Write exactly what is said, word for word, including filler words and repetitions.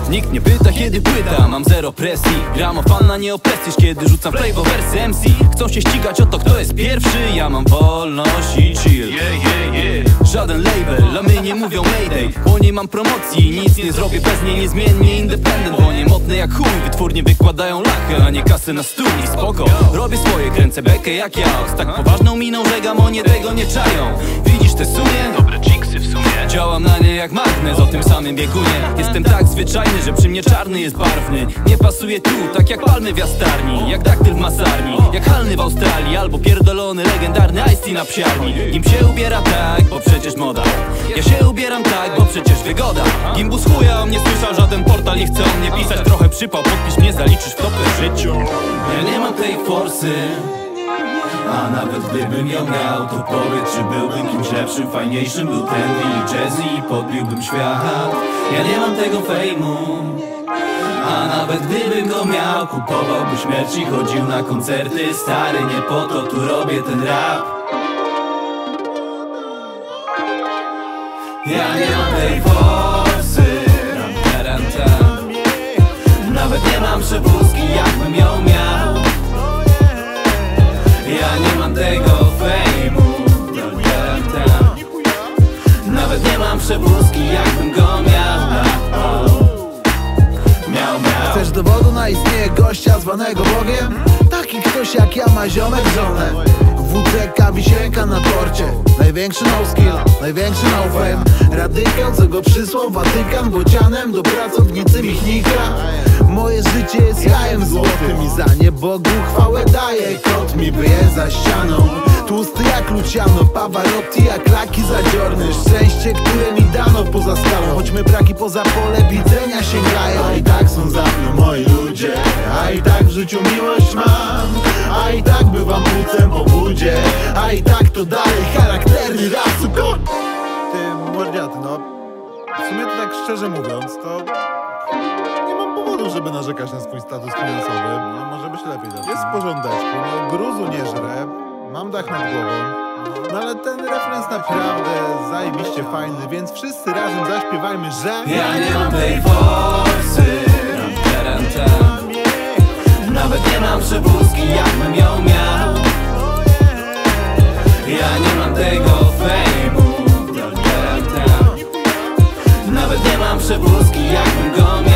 Nikt nie pyta kiedy płyta, mam zero presji. Gramofon na nie opresjesz, kiedy rzucam flavor wersy M C. Chcą się ścigać o to kto jest pierwszy. Ja mam wolność i chill. Żaden label, a my nie mówią mayday, bo nie mam promocji, nic nie zrobię bez niej. Niezmiennie independent, bo nie mocny jak chuj. Wytwórnie wykładają lachy, a nie kasy na stół. I spoko, robię swoje, kręcę bekę jak ja. Z tak poważną miną, że gamonie tego nie czają. Widzisz te sumie? Dobre chicksy w sumie. Działam na nie jak magnes o tym samym biegunie. Jestem tak zwyczajny, że przy mnie czarny jest barwny. Nie pasuje tu, tak jak palmy w jastarni, jak daktyl w masarni, jak halny w Australii, albo pierdolony legendarny Ice-T na psiarni. Im się ubiera tak, bo przecież moda. Ja się ubieram tak, bo przecież wygoda. Gimbus chuja o mnie słyszał, żaden portal nie chce o mnie pisać. Trochę przypał, podpisz mnie, zaliczysz w topę w życiu. Ja nie mam tej forsy, a nawet gdybym ją miał, to powiedz, czy byłbym kimś lepszym, fajniejszym. Był trendy i jazzy i podbiłbym świat. Ja nie mam tego fejmu, a nawet gdybym go miał, kupowałby śmierć i chodził na koncerty. Stary, nie po to tu robię ten rap. Ja nie mam tej forsy, nawet nie mam przepustki, jakbym ją miał. Ja nie mam tego fejmu, nawet nie mam przepustki, jakbym go miał. Miał, miał. Chcesz dowodu na istnienie gościa zwanego Bogiem? Taki ktoś jak ja ma ziomek żonę. W C K wisienka na torcie. Największy no skill, największy no fame. Radykał, co go przysłał Watykan bocianem do pracownicy Michnika. Moje życie jest jajem złotym i za nie Bogu chwałę daje. Kot mi byje za ścianą, tłusty jak Luciano, Pavarotti jak Laki Zadziorny. Szczęście, które mi dano poza skałą, choćmy braki poza pole widzenia sięgają. A i tak są za mną moi ludzie, a i tak w życiu miłość mam, a i tak bywam płucem po budzie, a i tak to dalej charakterny rasu kot. Ty mordziaty, no w sumie to tak szczerze mówiąc, to nie mam powodu, żeby narzekać na swój status finansowy. No może być lepiej. Zacznie. Jest w porządeczku, no gruzu nie żrę, mam dach nad głową. No ale ten refren jest naprawdę zajebiście fajny, więc wszyscy razem zaśpiewajmy, że ja nie mam tej forsy, nawet nie mam przepustki, jakbym ją miał. Ja nie mam tego fejmu, nawet nie mam przepustki, jakbym go miał.